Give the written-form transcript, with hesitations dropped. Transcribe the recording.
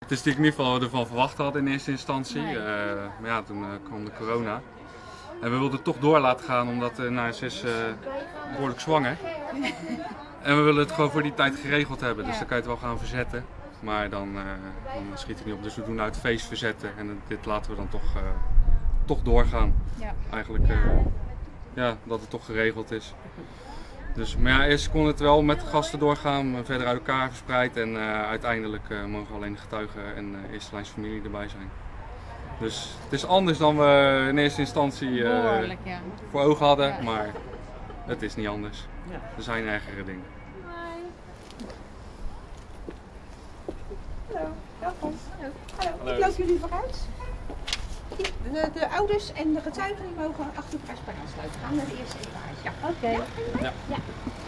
Het is natuurlijk niet wat we ervan verwacht hadden in eerste instantie, Nee. maar ja, toen kwam de corona. En we wilden het toch door laten gaan omdat ze is behoorlijk zwanger. En we willen het gewoon voor die tijd geregeld hebben, dus dan kan je het wel gaan verzetten. Maar dan schiet het niet op, dus we doen uit het feest verzetten en dit laten we dan toch doorgaan. Ja. Eigenlijk ja, dat het toch geregeld is. Dus, maar ja, eerst kon het wel met de gasten doorgaan, verder uit elkaar verspreid en uiteindelijk mogen alleen de getuigen en eerste lijns familie erbij zijn. Dus het is anders dan we in eerste instantie Behoorlijk, ja. voor ogen hadden, Ja. maar het is niet anders. Er zijn ergere dingen. Hallo, welkom. Hallo. Hallo, ik loop jullie vooruit. De ouders en de getuigen die mogen achter elkaar aansluiten. We gaan naar de eerste etage. Ja. Oké. Ja.